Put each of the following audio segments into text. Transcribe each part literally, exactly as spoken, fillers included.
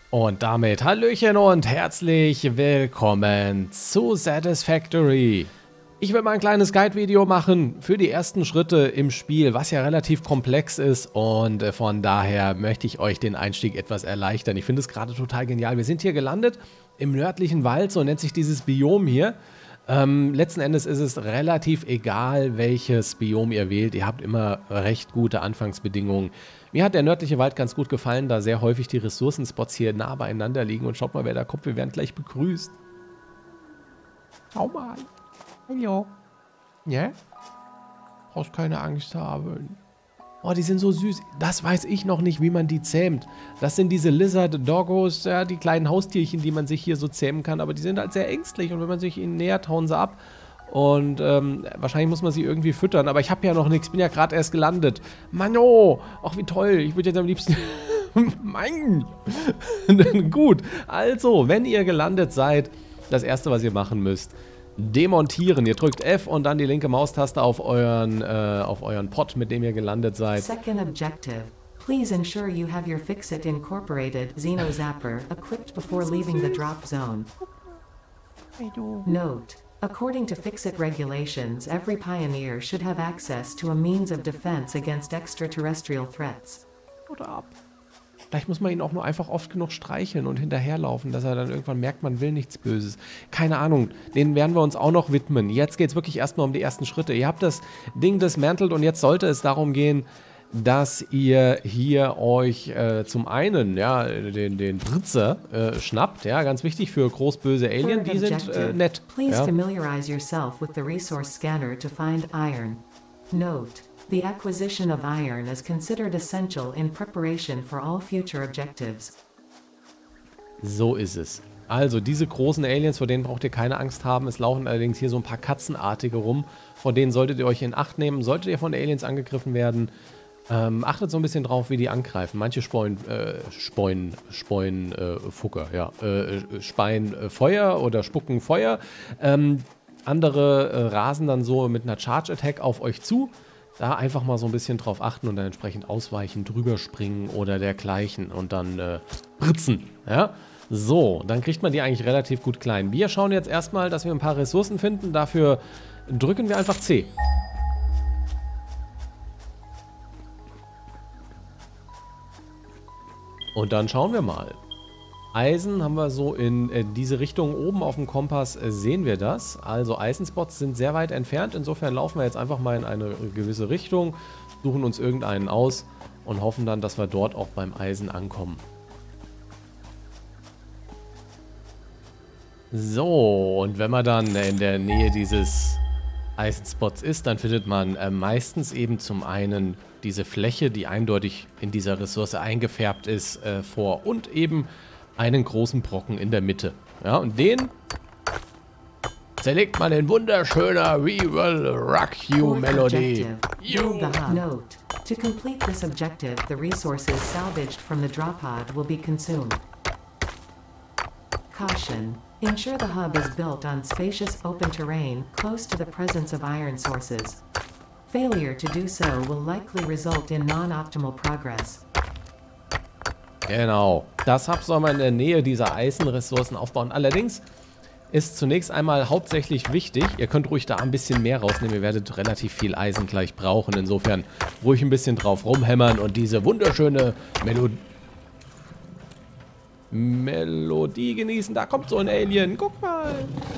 Und damit Hallöchen und herzlich willkommen zu Satisfactory. Ich will mal ein kleines Guide-Video machen für die ersten Schritte im Spiel, was ja relativ komplex ist, und von daher möchte ich euch den Einstieg etwas erleichtern. Ich finde es gerade total genial. Wir sind hier gelandet im nördlichen Wald, so nennt sich dieses Biom hier. Ähm, letzten Endes ist es relativ egal, welches Biom ihr wählt. Ihr habt immer recht gute Anfangsbedingungen. Mir hat der nördliche Wald ganz gut gefallen, da sehr häufig die Ressourcenspots hier nah beieinander liegen. Und schaut mal, wer da kommt. Wir werden gleich begrüßt. Schau mal. Hallo. Ja? Brauchst keine Angst haben. Oh, die sind so süß. Das weiß ich noch nicht, wie man die zähmt. Das sind diese Lizard-Doggos, ja, die kleinen Haustierchen, die man sich hier so zähmen kann. Aber die sind halt sehr ängstlich und wenn man sich ihnen nähert, hauen sie ab. Und ähm, wahrscheinlich muss man sie irgendwie füttern. Aber ich habe ja noch nichts. Bin ja gerade erst gelandet. Mano! Ach, wie toll. Ich würde jetzt am liebsten... Mann! Gut. Also, wenn ihr gelandet seid, das erste, was ihr machen müsst, demontieren. Ihr drückt F und dann die linke Maustaste auf euren, äh, auf euren Pod, mit dem ihr gelandet seid. Second objective. Please ensure you have your Fixit Incorporated Xeno Zapper equipped before leaving the drop zone. Note: according to Fixit regulations, every pioneer should have access to a means of defense against extraterrestrial threats. Oder ab. Vielleicht muss man ihn auch nur einfach oft genug streicheln und hinterherlaufen, dass er dann irgendwann merkt, man will nichts Böses. Keine Ahnung, denen werden wir uns auch noch widmen. Jetzt geht es wirklich erstmal um die ersten Schritte. Ihr habt das Ding dismantelt und jetzt sollte es darum gehen, dass ihr hier euch äh, zum einen ja, den, den Britzer äh, schnappt. Ja, ganz wichtig für großböse Alien, die sind äh, nett. Please ja. familiarize yourself with the resource scanner to find iron. Note: the acquisition of iron is considered essential in preparation for all future objectives. So ist es. Also diese großen Aliens, vor denen braucht ihr keine Angst haben. Es laufen allerdings hier so ein paar Katzenartige rum. Vor denen solltet ihr euch in Acht nehmen. Solltet ihr von Aliens angegriffen werden, ähm, achtet so ein bisschen drauf, wie die angreifen. Manche speuen, äh, speuen, speuen äh, Fucker, ja. Äh, speien äh, Feuer oder spucken Feuer. Ähm, andere äh, rasen dann so mit einer Charge Attack auf euch zu. Da einfach mal so ein bisschen drauf achten und dann entsprechend ausweichen, drüber springen oder dergleichen und dann äh, britzen, ja. So, dann kriegt man die eigentlich relativ gut klein. Wir schauen jetzt erstmal, dass wir ein paar Ressourcen finden. Dafür drücken wir einfach C. Und dann schauen wir mal. Eisen haben wir so in äh, diese Richtung. Oben auf dem Kompass äh, sehen wir das. Also Eisenspots sind sehr weit entfernt. Insofern laufen wir jetzt einfach mal in eine gewisse Richtung, suchen uns irgendeinen aus und hoffen dann, dass wir dort auch beim Eisen ankommen. So, und wenn man dann in der Nähe dieses Eisenspots ist, dann findet man äh, meistens eben zum einen diese Fläche, die eindeutig in dieser Ressource eingefärbt ist, äh, vor und eben einen großen Brocken in der Mitte. Ja, und den zerlegt man in wunderschöner We Will Rock You Melody. You. Note: to complete this objective, the resources salvaged from the drop pod will be consumed. Caution: ensure the hub is built on spacious open terrain close to the presence of iron sources. Failure to do so will likely result in non-optimal progress. Genau, das Hub soll man in der Nähe dieser Eisenressourcen aufbauen. Allerdings ist zunächst einmal hauptsächlich wichtig, ihr könnt ruhig da ein bisschen mehr rausnehmen, ihr werdet relativ viel Eisen gleich brauchen. Insofern ruhig ein bisschen drauf rumhämmern und diese wunderschöne Melodie, Melodie genießen. Da kommt so ein Alien, guck mal.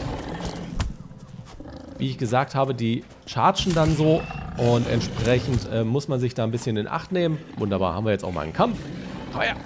Wie ich gesagt habe, die chargen dann so und entsprechend äh, muss man sich da ein bisschen in Acht nehmen. Wunderbar, haben wir jetzt auch mal einen Kampf. Komm her.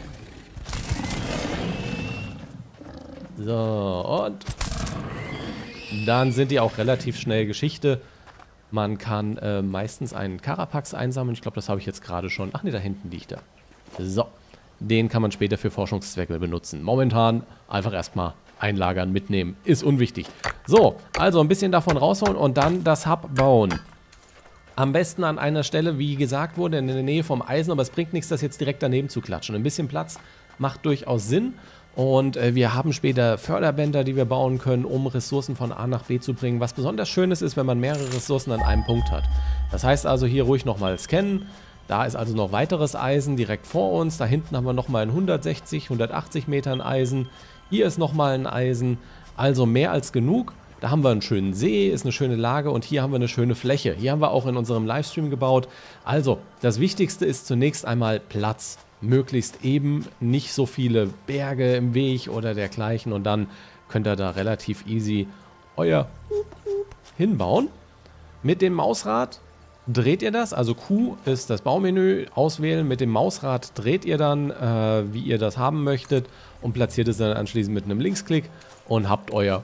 So, und dann sind die auch relativ schnell Geschichte. Man kann äh, meistens einen Carapax einsammeln. Ich glaube, das habe ich jetzt gerade schon. Ach ne, da hinten liegt er. So, den kann man später für Forschungszwecke benutzen. Momentan einfach erstmal einlagern, mitnehmen. Ist unwichtig. So, also ein bisschen davon rausholen und dann das Hub bauen. Am besten an einer Stelle, wie gesagt wurde, in der Nähe vom Eisen. Aber es bringt nichts, das jetzt direkt daneben zu klatschen. Ein bisschen Platz macht durchaus Sinn. Und äh, wir haben später Förderbänder, die wir bauen können, um Ressourcen von A nach B zu bringen. Was besonders Schönes ist, wenn man mehrere Ressourcen an einem Punkt hat. Das heißt also hier ruhig nochmal scannen. Da ist also noch weiteres Eisen direkt vor uns. Da hinten haben wir nochmal ein hundertsechzig, hundertachtzig Metern Eisen. Hier ist nochmal ein Eisen. Also mehr als genug. Da haben wir einen schönen See, ist eine schöne Lage und hier haben wir eine schöne Fläche. Hier haben wir auch in unserem Livestream gebaut. Also, das Wichtigste ist zunächst einmal Platz. Möglichst eben, nicht so viele Berge im Weg oder dergleichen. Und dann könnt ihr da relativ easy euer hinbauen. Mit dem Mausrad dreht ihr das, also Q ist das Baumenü, auswählen. Mit dem Mausrad dreht ihr dann, äh, wie ihr das haben möchtet und platziert es dann anschließend mit einem Linksklick und habt euer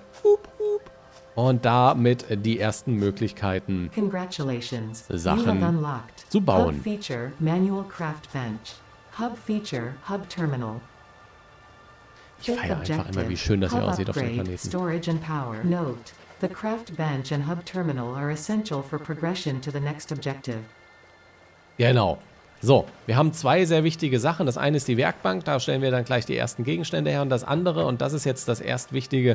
und damit die ersten Möglichkeiten, Sachen zu bauen. Hub Feature, Manual Craft Bench. Hub Feature, Hub Terminal. Ich feiere einfach immer, wie schön das hier aussieht auf dem Planeten. Storage and power. Note: the craft bench and hub terminal are essential for progression to the next objective. Genau. So, wir haben zwei sehr wichtige Sachen. Das eine ist die Werkbank, da stellen wir dann gleich die ersten Gegenstände her. Und das andere, und das ist jetzt das erst Wichtige,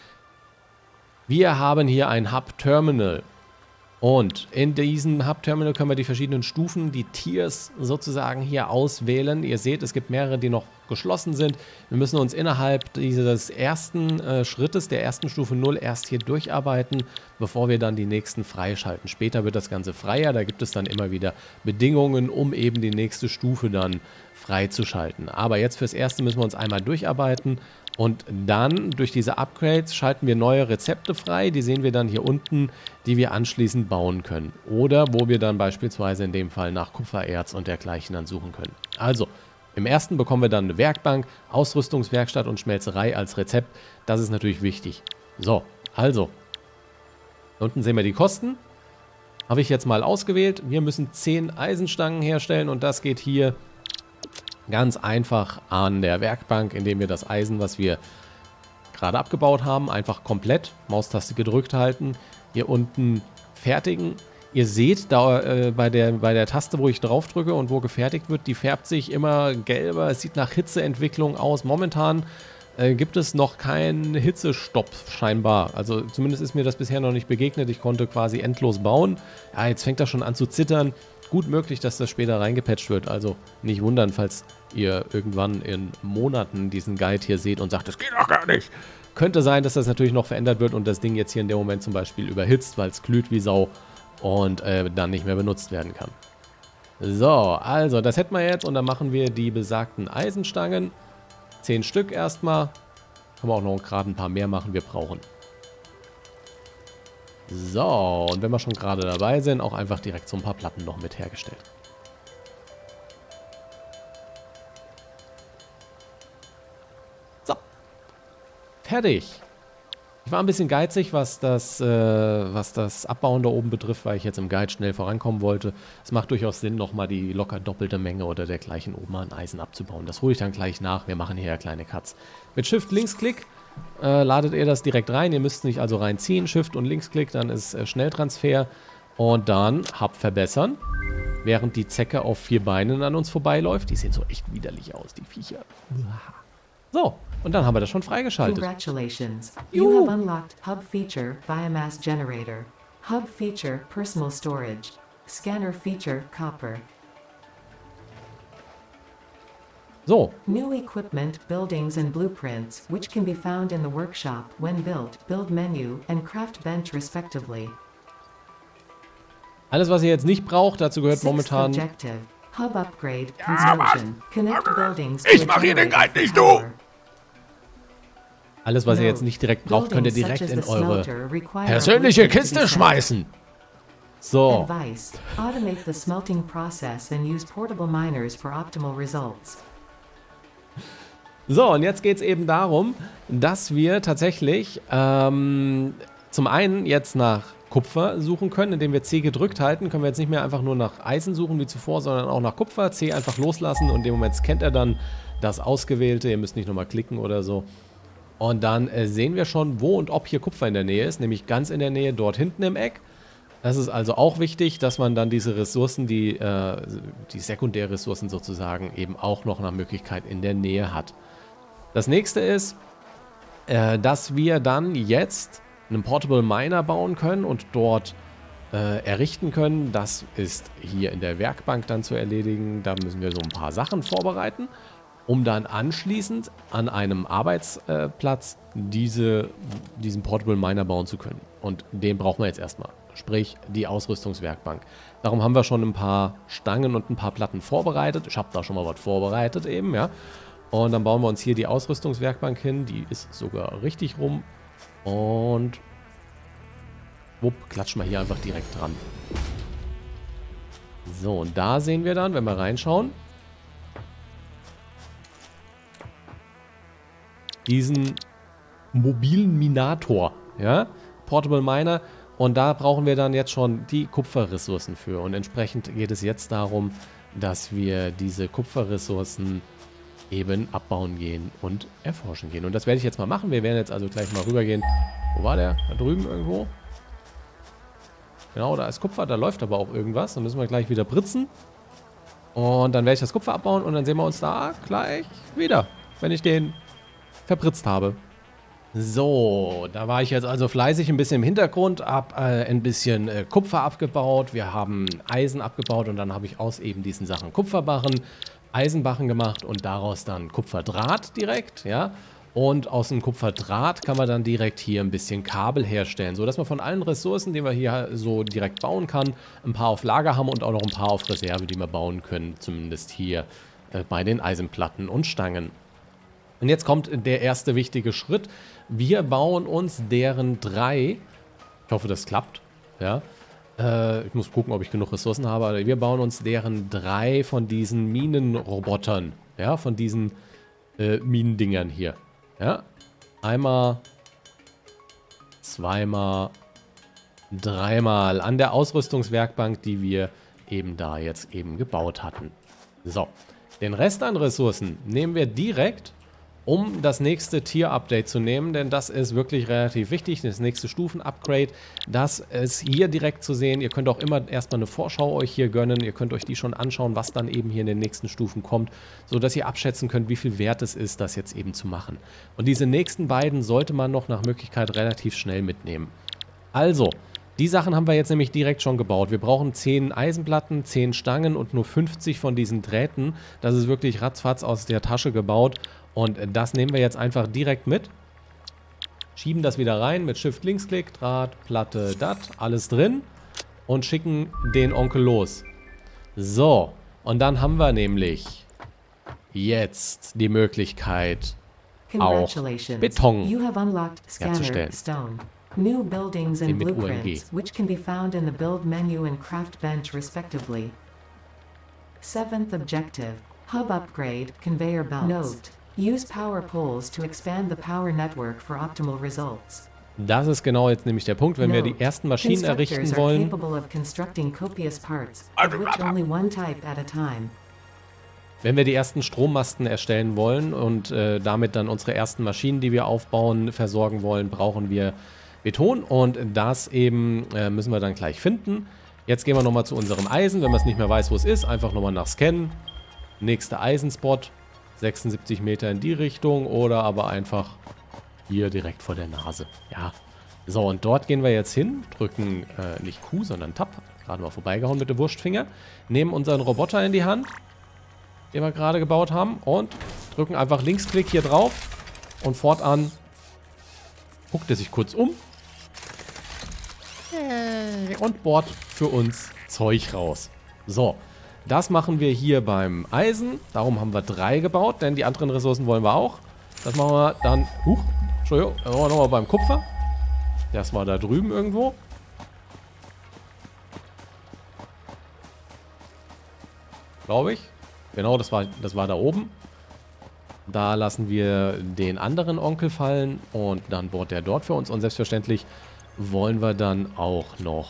wir haben hier ein Hub-Terminal. Und in diesem Hub-Terminal können wir die verschiedenen Stufen, die Tiers sozusagen hier auswählen. Ihr seht, es gibt mehrere, die noch geschlossen sind. Wir müssen uns innerhalb dieses ersten äh, Schrittes, der ersten Stufe null, erst hier durcharbeiten, bevor wir dann die nächsten freischalten. Später wird das Ganze freier, da gibt es dann immer wieder Bedingungen, um eben die nächste Stufe dann freizuschalten. Aber jetzt fürs Erste müssen wir uns einmal durcharbeiten. Und dann, durch diese Upgrades, schalten wir neue Rezepte frei. Die sehen wir dann hier unten, die wir anschließend bauen können. Oder wo wir dann beispielsweise in dem Fall nach Kupfererz und dergleichen dann suchen können. Also, im ersten bekommen wir dann eine Werkbank, Ausrüstungswerkstatt und Schmelzerei als Rezept. Das ist natürlich wichtig. So, also. Unten sehen wir die Kosten. Habe ich jetzt mal ausgewählt. Wir müssen zehn Eisenstangen herstellen und das geht hier ganz einfach an der Werkbank, indem wir das Eisen, was wir gerade abgebaut haben, einfach komplett, Maustaste gedrückt halten, hier unten fertigen. Ihr seht, da äh, bei, der, bei der Taste, wo ich drauf drücke und wo gefertigt wird, die färbt sich immer gelber. Es sieht nach Hitzeentwicklung aus. Momentan äh, gibt es noch keinen Hitzestopp scheinbar. Also zumindest ist mir das bisher noch nicht begegnet. Ich konnte quasi endlos bauen. Ja, jetzt fängt das schon an zu zittern. Gut möglich, dass das später reingepatcht wird. Also nicht wundern, falls ihr irgendwann in Monaten diesen Guide hier seht und sagt, das geht doch gar nicht. Könnte sein, dass das natürlich noch verändert wird und das Ding jetzt hier in dem Moment zum Beispiel überhitzt, weil es glüht wie Sau und äh, dann nicht mehr benutzt werden kann. So, also das hätten wir jetzt und dann machen wir die besagten Eisenstangen. Zehn Stück erstmal. Können wir auch noch gerade ein paar mehr machen, wir brauchen. So, und wenn wir schon gerade dabei sind, auch einfach direkt so ein paar Platten noch mit hergestellt. So. Fertig. Ich war ein bisschen geizig, was das, äh, was das Abbauen da oben betrifft, weil ich jetzt im Guide schnell vorankommen wollte. Es macht durchaus Sinn, nochmal die locker doppelte Menge oder dergleichen oben an Eisen abzubauen. Das hole ich dann gleich nach. Wir machen hier ja kleine Cuts. Mit Shift-Linksklick äh, ladet ihr das direkt rein. Ihr müsst nicht also reinziehen. Shift und Linksklick, dann ist äh, Schnelltransfer. Und dann Hub verbessern. Während die Zecke auf vier Beinen an uns vorbeiläuft. Die sehen so echt widerlich aus, die Viecher. So, und dann haben wir das schon freigeschaltet. Congratulations. You have unlocked Hub Feature Biomass Generator. Hub Feature Personal Storage. Scanner Feature Copper. So. New equipment, buildings and blueprints, which can be found in the workshop when built, build menu, and craft bench respectively. Alles, was ihr jetzt nicht braucht, dazu gehört Sixth momentan... Objective. Hub Upgrade Construction. Connect buildings to Ich mach hier den Guide nicht, du! Alles, was ihr No. jetzt nicht direkt braucht, könnt ihr direkt Buildings such in as the eure smelter require persönliche equipment to Kiste be set. schmeißen. So. Advice: automate the smelting process and use portable miners for optimal results. So, und jetzt geht es eben darum, dass wir tatsächlich ähm, zum einen jetzt nach Kupfer suchen können, indem wir C gedrückt halten. Können wir jetzt nicht mehr einfach nur nach Eisen suchen wie zuvor, sondern auch nach Kupfer. C einfach loslassen und in dem Moment scannt er dann das Ausgewählte. Ihr müsst nicht nochmal klicken oder so. Und dann äh, sehen wir schon, wo und ob hier Kupfer in der Nähe ist, nämlich ganz in der Nähe dort hinten im Eck. Das ist also auch wichtig, dass man dann diese Ressourcen, die, äh, die Sekundärressourcen sozusagen, eben auch noch nach Möglichkeit in der Nähe hat. Das nächste ist, äh, dass wir dann jetzt einen Portable Miner bauen können und dort äh, errichten können. Das ist hier in der Werkbank dann zu erledigen. Da müssen wir so ein paar Sachen vorbereiten, um dann anschließend an einem Arbeitsplatz diese, diesen Portable Miner bauen zu können. Und den brauchen wir jetzt erstmal. Sprich, die Ausrüstungswerkbank. Darum haben wir schon ein paar Stangen und ein paar Platten vorbereitet. Ich habe da schon mal was vorbereitet eben, ja. Und dann bauen wir uns hier die Ausrüstungswerkbank hin. Die ist sogar richtig rum. Und wupp, klatschen wir hier einfach direkt dran. So, und da sehen wir dann, wenn wir reinschauen, diesen mobilen Minator, ja, Portable Miner. Und da brauchen wir dann jetzt schon die Kupferressourcen für. Und entsprechend geht es jetzt darum, dass wir diese Kupferressourcen eben abbauen gehen und erforschen gehen. Und das werde ich jetzt mal machen. Wir werden jetzt also gleich mal rübergehen. Wo war der? Da drüben irgendwo. Genau, da ist Kupfer. Da läuft aber auch irgendwas. Dann müssen wir gleich wieder britzen. Und dann werde ich das Kupfer abbauen. Und dann sehen wir uns da gleich wieder, wenn ich den verbritzt habe. So, da war ich jetzt also fleißig ein bisschen im Hintergrund, habe äh, ein bisschen äh, Kupfer abgebaut, wir haben Eisen abgebaut und dann habe ich aus eben diesen Sachen Kupferbarren, Eisenbarren gemacht und daraus dann Kupferdraht direkt, ja. Und aus dem Kupferdraht kann man dann direkt hier ein bisschen Kabel herstellen, sodass man von allen Ressourcen, die man hier so direkt bauen kann, ein paar auf Lager haben und auch noch ein paar auf Reserve, die wir bauen können, zumindest hier äh, bei den Eisenplatten und Stangen. Und jetzt kommt der erste wichtige Schritt. Wir bauen uns deren drei, ich hoffe, das klappt, ja. Äh, ich muss gucken, ob ich genug Ressourcen habe, aber wir bauen uns deren drei von diesen Minenrobotern, ja, von diesen äh, Minendingern hier, ja. Einmal, zweimal, dreimal an der Ausrüstungswerkbank, die wir eben da jetzt eben gebaut hatten. So, den Rest an Ressourcen nehmen wir direkt, um das nächste Tier-Update zu nehmen, denn das ist wirklich relativ wichtig, das nächste Stufen-Upgrade. Das ist hier direkt zu sehen. Ihr könnt auch immer erstmal eine Vorschau euch hier gönnen. Ihr könnt euch die schon anschauen, was dann eben hier in den nächsten Stufen kommt, sodass ihr abschätzen könnt, wie viel wert es ist, das jetzt eben zu machen. Und diese nächsten beiden sollte man noch nach Möglichkeit relativ schnell mitnehmen. Also, die Sachen haben wir jetzt nämlich direkt schon gebaut. Wir brauchen zehn Eisenplatten, zehn Stangen und nur fünfzig von diesen Drähten. Das ist wirklich ratzfatz aus der Tasche gebaut. Und das nehmen wir jetzt einfach direkt mit. Schieben das wieder rein mit Shift-Linksklick, Draht, Platte, dat, alles drin. Und schicken den Onkel los. So, und dann haben wir nämlich jetzt die Möglichkeit, auch Beton herzustellen. New buildings and blueprints, which can be found in the build menu and craft bench respectively. Seventh objective, hub upgrade, conveyor belts. Note, use power poles to expand the power network for optimal results. Das ist genau jetzt nämlich der Punkt, wenn wir die ersten Maschinen errichten wollen. Wenn wir die ersten Strommasten erstellen wollen und äh, damit dann unsere ersten Maschinen, die wir aufbauen, versorgen wollen, brauchen wir Beton und das eben äh, müssen wir dann gleich finden. Jetzt gehen wir nochmal zu unserem Eisen, wenn man es nicht mehr weiß, wo es ist, einfach nochmal nach Scannen. Nächster Eisenspot, sechsundsiebzig Meter in die Richtung oder aber einfach hier direkt vor der Nase. Ja, so und dort gehen wir jetzt hin, drücken äh, nicht Q, sondern Tab, gerade mal vorbeigehauen mit dem Wurstfinger, nehmen unseren Roboter in die Hand, den wir gerade gebaut haben und drücken einfach Linksklick hier drauf und fortan guckt er sich kurz um und bohrt für uns Zeug raus. So, das machen wir hier beim Eisen. Darum haben wir drei gebaut, denn die anderen Ressourcen wollen wir auch. Das machen wir dann, huch, Entschuldigung, dann machen wir nochmal beim Kupfer. Das war da drüben irgendwo. Glaube ich. Genau, das war, das war da oben. Da lassen wir den anderen Onkel fallen und dann bohrt der dort für uns. Und selbstverständlich wollen wir dann auch noch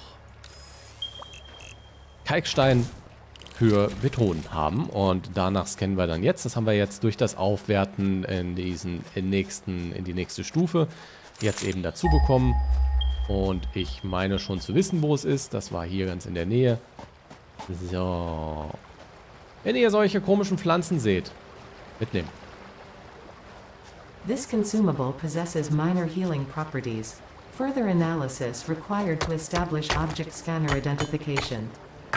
Kalkstein für Beton haben. Und danach scannen wir dann jetzt. Das haben wir jetzt durch das Aufwerten in, diesen, in, nächsten, in die nächste Stufe jetzt eben dazu bekommen. Und ich meine schon zu wissen, wo es ist. Das war hier ganz in der Nähe. So. Wenn ihr solche komischen Pflanzen seht, mitnehmen. This consumable possesses minor healing properties. Further analysis required to establish object scanner identification.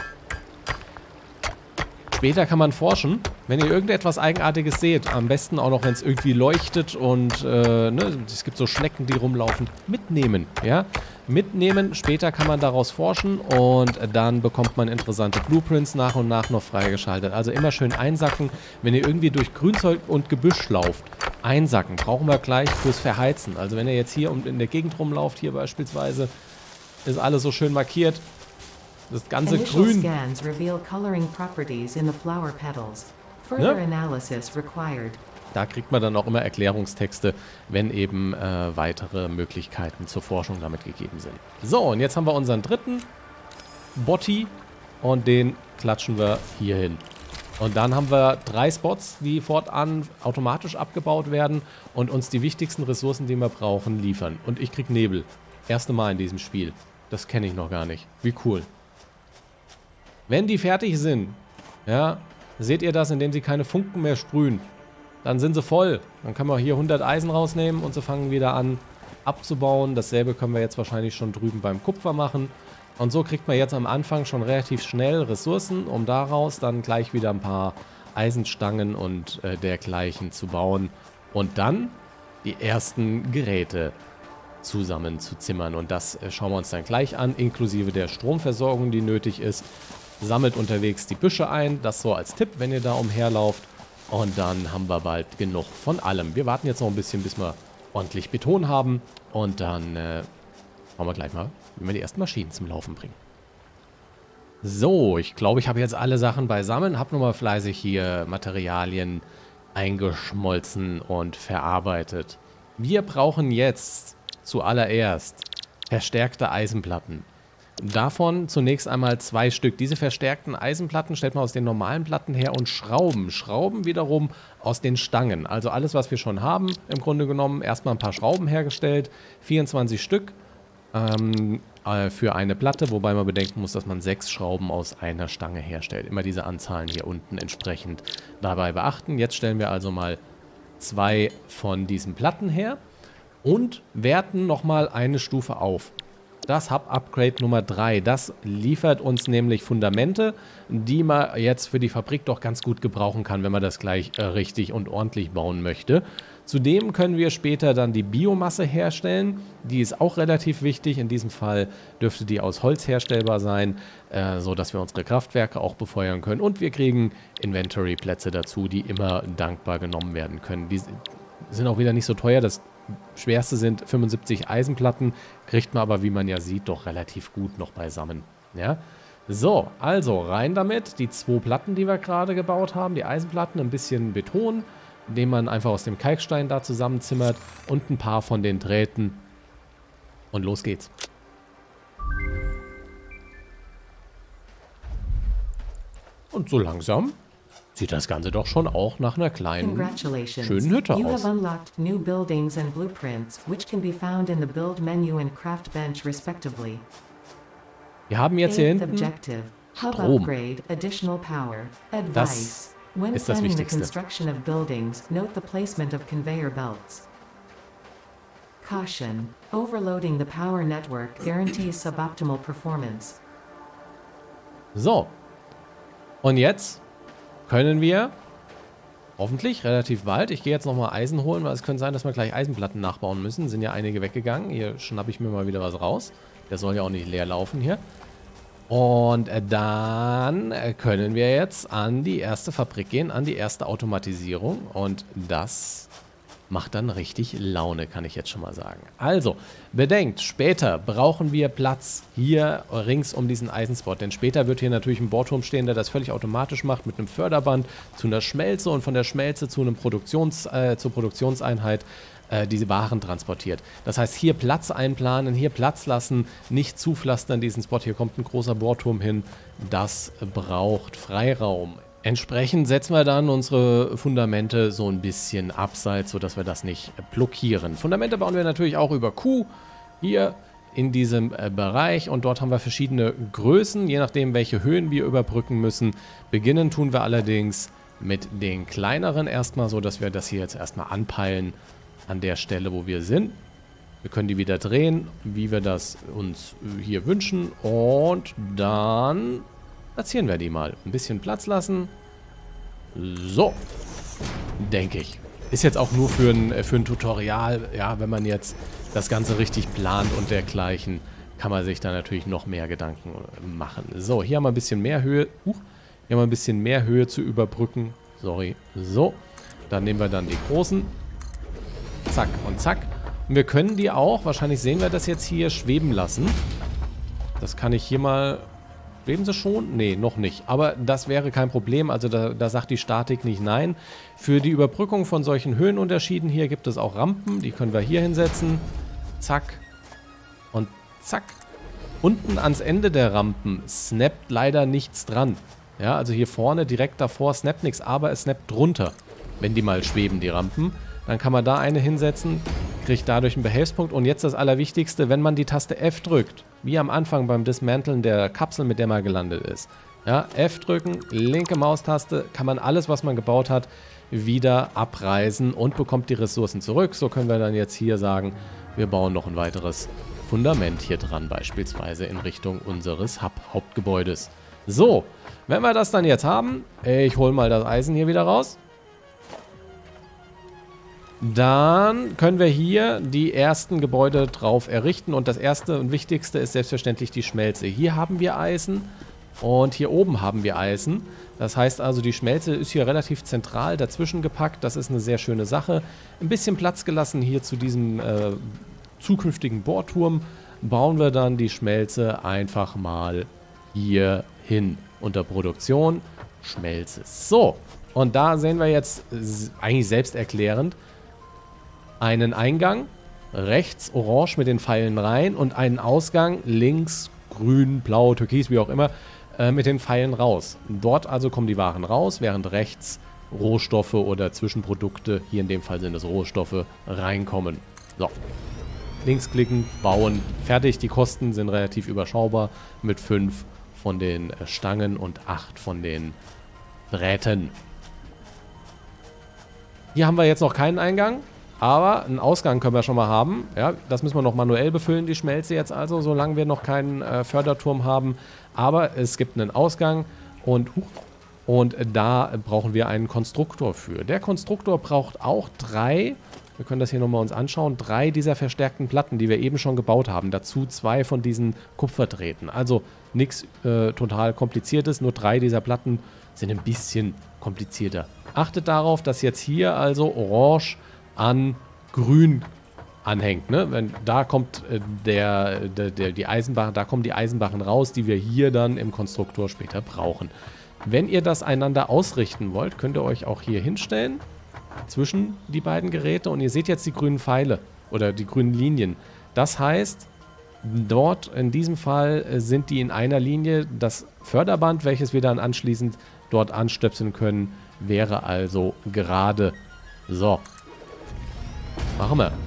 Später kann man forschen, wenn ihr irgendetwas Eigenartiges seht, am besten auch noch, wenn es irgendwie leuchtet und äh, ne, es gibt so Schnecken, die rumlaufen, mitnehmen, ja, mitnehmen, später kann man daraus forschen und dann bekommt man interessante Blueprints nach und nach noch freigeschaltet. Also immer schön einsacken, wenn ihr irgendwie durch Grünzeug und Gebüsch lauft, einsacken, brauchen wir gleich fürs Verheizen. Also wenn ihr jetzt hier in der Gegend rumlauft, hier beispielsweise, ist alles so schön markiert. Das ganze Initial Grün. Scans reveal coloring properties in the flower petals. Further Ne? analysis required. Da kriegt man dann auch immer Erklärungstexte, wenn eben äh, weitere Möglichkeiten zur Forschung damit gegeben sind. So, und jetzt haben wir unseren dritten Botti und den klatschen wir hier hin. Und dann haben wir drei Spots, die fortan automatisch abgebaut werden und uns die wichtigsten Ressourcen, die wir brauchen, liefern. Und ich krieg Nebel. Erste Mal in diesem Spiel. Das kenne ich noch gar nicht. Wie cool. Wenn die fertig sind, ja, seht ihr das, indem sie keine Funken mehr sprühen. Dann sind sie voll. Dann können wir hier hundert Eisen rausnehmen und sie fangen wieder an abzubauen. Dasselbe können wir jetzt wahrscheinlich schon drüben beim Kupfer machen. Und so kriegt man jetzt am Anfang schon relativ schnell Ressourcen, um daraus dann gleich wieder ein paar Eisenstangen und äh, dergleichen zu bauen. Und dann die ersten Geräte zusammen zu zimmern. Und das äh, schauen wir uns dann gleich an, inklusive der Stromversorgung, die nötig ist. Sammelt unterwegs die Büsche ein, das so als Tipp, wenn ihr da umherlauft. Und dann haben wir bald genug von allem. Wir warten jetzt noch ein bisschen, bis wir ordentlich Beton haben. Und dann äh, schauen wir gleich mal, wie wir die ersten Maschinen zum Laufen bringen. So, ich glaube, ich habe jetzt alle Sachen beisammen. Habe nochmal fleißig hier Materialien eingeschmolzen und verarbeitet. Wir brauchen jetzt zuallererst verstärkte Eisenplatten. Davon zunächst einmal zwei Stück. Diese verstärkten Eisenplatten stellt man aus den normalen Platten her und Schrauben. Schrauben wiederum aus den Stangen. Also alles, was wir schon haben, im Grunde genommen erstmal ein paar Schrauben hergestellt. vierundzwanzig Stück ähm, äh, für eine Platte, wobei man bedenken muss, dass man sechs Schrauben aus einer Stange herstellt. Immer diese Anzahlen hier unten entsprechend dabei beachten. Jetzt stellen wir also mal zwei von diesen Platten her und werten nochmal eine Stufe auf. Das Hub-Upgrade Nummer drei, das liefert uns nämlich Fundamente, die man jetzt für die Fabrik doch ganz gut gebrauchen kann, wenn man das gleich äh, richtig und ordentlich bauen möchte. Zudem können wir später dann die Biomasse herstellen, die ist auch relativ wichtig. In diesem Fall dürfte die aus Holz herstellbar sein, äh, sodass wir unsere Kraftwerke auch befeuern können. Und wir kriegen Inventory-Plätze dazu, die immer dankbar genommen werden können. Die sind auch wieder nicht so teuer, das schwerste sind fünfundsiebzig Eisenplatten, kriegt man aber, wie man ja sieht, doch relativ gut noch beisammen. Ja? So, also rein damit. Die zwei Platten, die wir gerade gebaut haben, die Eisenplatten, ein bisschen Beton, den man einfach aus dem Kalkstein da zusammenzimmert und ein paar von den Drähten. Und los geht's. Und so langsam sieht das Ganze doch schon auch nach einer kleinen, schönen Hütte aus. You have unlocked new buildings and blueprints, which can be found in the build menu and craft bench respectively. Wir haben jetzt hier Eighth hinten objective, hub Strom. upgrade, additional power. Advice. Das When ist das planning the Wichtigste. construction of buildings, note the placement of conveyor belts. Caution. Overloading the power network guarantees suboptimal performance. So. Und jetzt können wir hoffentlich relativ bald, ich gehe jetzt nochmal Eisen holen, weil es könnte sein, dass wir gleich Eisenplatten nachbauen müssen. Sind ja einige weggegangen. Hier schnappe ich mir mal wieder was raus. Der soll ja auch nicht leer laufen hier. Und dann können wir jetzt an die erste Fabrik gehen, an die erste Automatisierung. Und das macht dann richtig Laune, kann ich jetzt schon mal sagen. Also, bedenkt, später brauchen wir Platz hier rings um diesen Eisenspot. Denn später wird hier natürlich ein Bohrturm stehen, der das völlig automatisch macht mit einem Förderband zu einer Schmelze und von der Schmelze zu einem Produktions, äh, zur Produktionseinheit äh, diese Waren transportiert. Das heißt, hier Platz einplanen, hier Platz lassen, nicht zupflastern diesen Spot. Hier kommt ein großer Bohrturm hin. Das braucht Freiraum. Entsprechend setzen wir dann unsere Fundamente so ein bisschen abseits, sodass wir das nicht blockieren. Fundamente bauen wir natürlich auch über Q hier in diesem äh, Bereich und dort haben wir verschiedene Größen, je nachdem welche Höhen wir überbrücken müssen. Beginnen tun wir allerdings mit den kleineren erstmal, so dass wir das hier jetzt erstmal anpeilen an der Stelle, wo wir sind. Wir können die wieder drehen, wie wir das uns hier wünschen. Und dann platzieren wir die mal. Ein bisschen Platz lassen. So. Denke ich. Ist jetzt auch nur für ein, für ein Tutorial. Ja, wenn man jetzt das Ganze richtig plant und dergleichen, kann man sich da natürlich noch mehr Gedanken machen. So, hier haben wir ein bisschen mehr Höhe. Uh, hier haben wir ein bisschen mehr Höhe zu überbrücken. Sorry. So. Dann nehmen wir dann die großen. Zack und zack. Und wir können die auch, wahrscheinlich sehen wir das jetzt hier, schweben lassen. Das kann ich hier mal... Schweben sie schon? Nee, noch nicht. Aber das wäre kein Problem. Also da, da sagt die Statik nicht nein. Für die Überbrückung von solchen Höhenunterschieden hier gibt es auch Rampen. Die können wir hier hinsetzen. Zack. Und zack. Unten ans Ende der Rampen snappt leider nichts dran. Ja, also hier vorne direkt davor snappt nichts, aber es snappt drunter. Wenn die mal schweben, die Rampen. Dann kann man da eine hinsetzen, kriegt dadurch einen Behelfspunkt. Und jetzt das Allerwichtigste, wenn man die Taste F drückt, wie am Anfang beim Dismanteln der Kapsel, mit der man gelandet ist. Ja, F drücken, linke Maustaste, kann man alles, was man gebaut hat, wieder abreißen und bekommt die Ressourcen zurück. So können wir dann jetzt hier sagen, wir bauen noch ein weiteres Fundament hier dran, beispielsweise in Richtung unseres Hub Hauptgebäudes. So, wenn wir das dann jetzt haben, ich hole mal das Eisen hier wieder raus. Dann können wir hier die ersten Gebäude drauf errichten. Und das erste und wichtigste ist selbstverständlich die Schmelze. Hier haben wir Eisen und hier oben haben wir Eisen. Das heißt also, die Schmelze ist hier relativ zentral dazwischen gepackt. Das ist eine sehr schöne Sache. Ein bisschen Platz gelassen hier zu diesem äh, zukünftigen Bohrturm. Bauen wir dann die Schmelze einfach mal hier hin. Unter Produktion, Schmelze. So, und da sehen wir jetzt eigentlich selbsterklärend einen Eingang, rechts orange mit den Pfeilen rein und einen Ausgang links grün, blau, türkis, wie auch immer, äh, mit den Pfeilen raus. Dort also kommen die Waren raus, während rechts Rohstoffe oder Zwischenprodukte, hier in dem Fall sind es Rohstoffe, reinkommen. So, links klicken, bauen, fertig. Die Kosten sind relativ überschaubar mit fünf von den Stangen und acht von den Drähten. Hier haben wir jetzt noch keinen Eingang. Aber einen Ausgang können wir schon mal haben. Ja, das müssen wir noch manuell befüllen, die Schmelze jetzt also, solange wir noch keinen äh, Förderturm haben. Aber es gibt einen Ausgang und, und da brauchen wir einen Konstruktor für. Der Konstruktor braucht auch drei, wir können das hier nochmal uns anschauen, drei dieser verstärkten Platten, die wir eben schon gebaut haben. Dazu zwei von diesen Kupferdrähten. Also nichts äh, total kompliziertes, nur drei dieser Platten sind ein bisschen komplizierter. Achtet darauf, dass jetzt hier also orange an grün anhängt, ne? Wenn, da kommt äh, der, der, der, die Eisenbahn, da kommen die Eisenbahnen raus, die wir hier dann im Konstruktor später brauchen. Wenn ihr das einander ausrichten wollt, könnt ihr euch auch hier hinstellen, zwischen die beiden Geräte, und ihr seht jetzt die grünen Pfeile oder die grünen Linien. Das heißt, dort in diesem Fall äh, sind die in einer Linie. Das Förderband, welches wir dann anschließend dort anstöpseln können, wäre also gerade. So. Machen wir.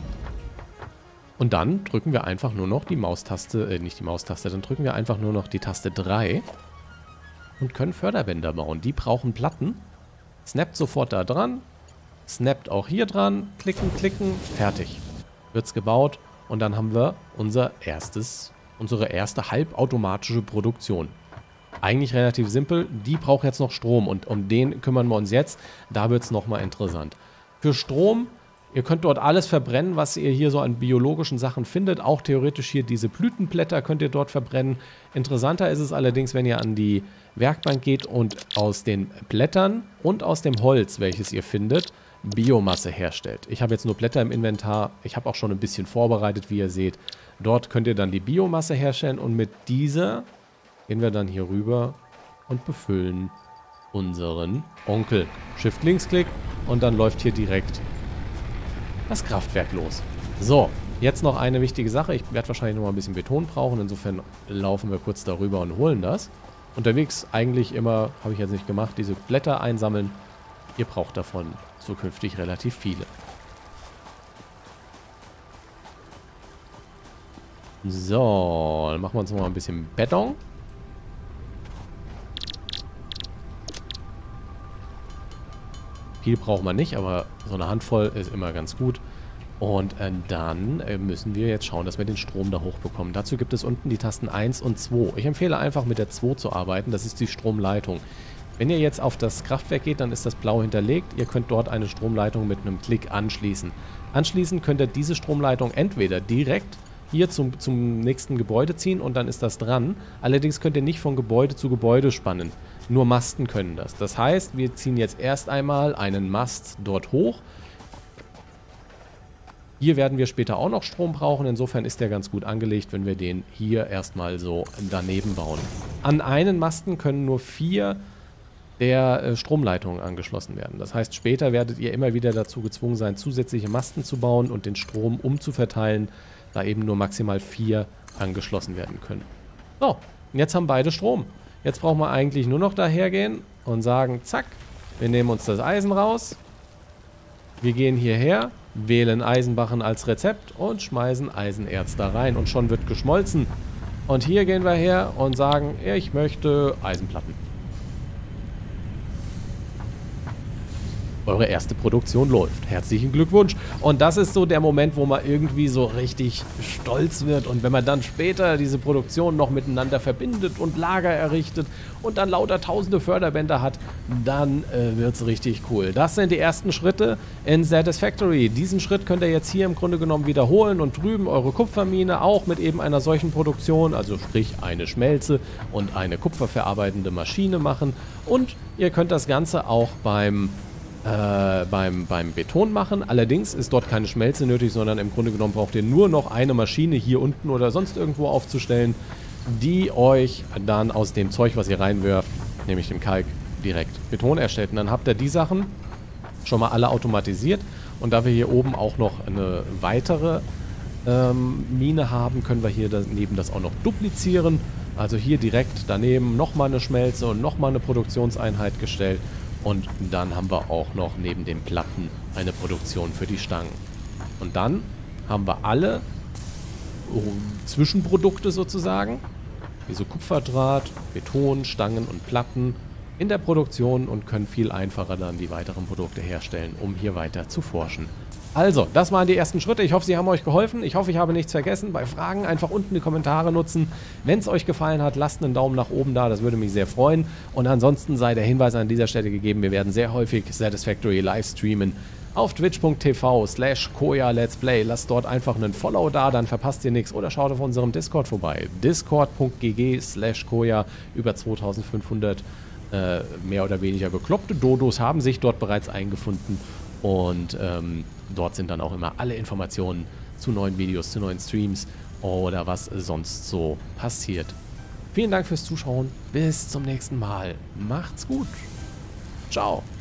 Und dann drücken wir einfach nur noch die Maustaste, äh, nicht die Maustaste, dann drücken wir einfach nur noch die Taste drei und können Förderbänder bauen. Die brauchen Platten. Snappt sofort da dran. Snappt auch hier dran. Klicken, klicken. Fertig. Wird's gebaut und dann haben wir unser erstes, unsere erste halbautomatische Produktion. Eigentlich relativ simpel. Die braucht jetzt noch Strom und um den kümmern wir uns jetzt. Da wird es nochmal interessant. Für Strom, ihr könnt dort alles verbrennen, was ihr hier so an biologischen Sachen findet. Auch theoretisch hier diese Blütenblätter könnt ihr dort verbrennen. Interessanter ist es allerdings, wenn ihr an die Werkbank geht und aus den Blättern und aus dem Holz, welches ihr findet, Biomasse herstellt. Ich habe jetzt nur Blätter im Inventar. Ich habe auch schon ein bisschen vorbereitet, wie ihr seht. Dort könnt ihr dann die Biomasse herstellen und mit dieser gehen wir dann hier rüber und befüllen unseren Onkel. Shift-Linksklick und dann läuft hier direkt das Kraftwerk los. So, jetzt noch eine wichtige Sache. Ich werde wahrscheinlich noch mal ein bisschen Beton brauchen. Insofern laufen wir kurz darüber und holen das. Unterwegs eigentlich immer, habe ich jetzt nicht gemacht, diese Blätter einsammeln. Ihr braucht davon zukünftig relativ viele. So, dann machen wir uns noch mal ein bisschen Beton. Viel braucht man nicht, aber so eine Handvoll ist immer ganz gut. Und äh, dann äh, müssen wir jetzt schauen, dass wir den Strom da hochbekommen. Dazu gibt es unten die Tasten eins und zwei. Ich empfehle einfach mit der zwei zu arbeiten, das ist die Stromleitung. Wenn ihr jetzt auf das Kraftwerk geht, dann ist das blau hinterlegt. Ihr könnt dort eine Stromleitung mit einem Klick anschließen. Anschließend könnt ihr diese Stromleitung entweder direkt hier zum, zum nächsten Gebäude ziehen und dann ist das dran. Allerdings könnt ihr nicht von Gebäude zu Gebäude spannen. Nur Masten können das. Das heißt, wir ziehen jetzt erst einmal einen Mast dort hoch. Hier werden wir später auch noch Strom brauchen. Insofern ist der ganz gut angelegt, wenn wir den hier erstmal so daneben bauen. An einen Masten können nur vier der äh, Stromleitungen angeschlossen werden. Das heißt, später werdet ihr immer wieder dazu gezwungen sein, zusätzliche Masten zu bauen und den Strom umzuverteilen, da eben nur maximal vier angeschlossen werden können. So, jetzt haben beide Strom. Jetzt brauchen wir eigentlich nur noch dahergehen und sagen, zack, wir nehmen uns das Eisen raus. Wir gehen hierher, wählen Eisenbachen als Rezept und schmeißen Eisenerz da rein und schon wird geschmolzen. Und hier gehen wir her und sagen, ich möchte Eisenplatten. Eure erste Produktion läuft. Herzlichen Glückwunsch. Und das ist so der Moment, wo man irgendwie so richtig stolz wird. Und wenn man dann später diese Produktion noch miteinander verbindet und Lager errichtet und dann lauter tausende Förderbänder hat, dann äh, wird es richtig cool. Das sind die ersten Schritte in Satisfactory. Diesen Schritt könnt ihr jetzt hier im Grunde genommen wiederholen und drüben eure Kupfermine auch mit eben einer solchen Produktion, also sprich eine Schmelze und eine kupferverarbeitende Maschine machen. Und ihr könnt das Ganze auch beim Äh, beim, beim Beton machen. Allerdings ist dort keine Schmelze nötig, sondern im Grunde genommen braucht ihr nur noch eine Maschine hier unten oder sonst irgendwo aufzustellen, die euch dann aus dem Zeug, was ihr reinwirft, nämlich dem Kalk, direkt Beton erstellt. Und dann habt ihr die Sachen schon mal alle automatisiert. Und da wir hier oben auch noch eine weitere ähm, Mine haben, können wir hier daneben das auch noch duplizieren. Also hier direkt daneben nochmal eine Schmelze und nochmal eine Produktionseinheit gestellt. Und dann haben wir auch noch neben den Platten eine Produktion für die Stangen. Und dann haben wir alle Zwischenprodukte sozusagen, wie so Kupferdraht, Beton, Stangen und Platten in der Produktion und können viel einfacher dann die weiteren Produkte herstellen, um hier weiter zu forschen. Also, das waren die ersten Schritte. Ich hoffe, sie haben euch geholfen. Ich hoffe, ich habe nichts vergessen. Bei Fragen einfach unten die Kommentare nutzen. Wenn es euch gefallen hat, lasst einen Daumen nach oben da. Das würde mich sehr freuen. Und ansonsten sei der Hinweis an dieser Stelle gegeben, wir werden sehr häufig Satisfactory live streamen auf twitch punkt tv slash koja let's play. Lasst dort einfach einen Follow da, dann verpasst ihr nichts. Oder schaut auf unserem Discord vorbei. discord punkt gg slash koja. Über zweitausendfünfhundert äh, mehr oder weniger bekloppte Dodos haben sich dort bereits eingefunden. Und ähm, dort sind dann auch immer alle Informationen zu neuen Videos, zu neuen Streams oder was sonst so passiert. Vielen Dank fürs Zuschauen. Bis zum nächsten Mal. Macht's gut. Ciao.